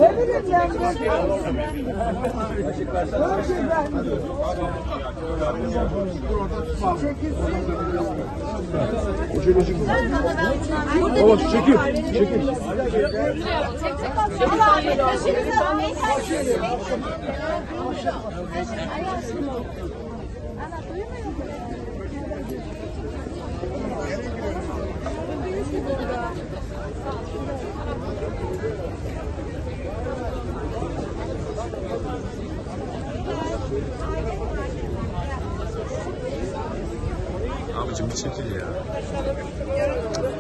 Ne bileyim ya. Baba çekil. Çekil. Abicim bir çekil ya.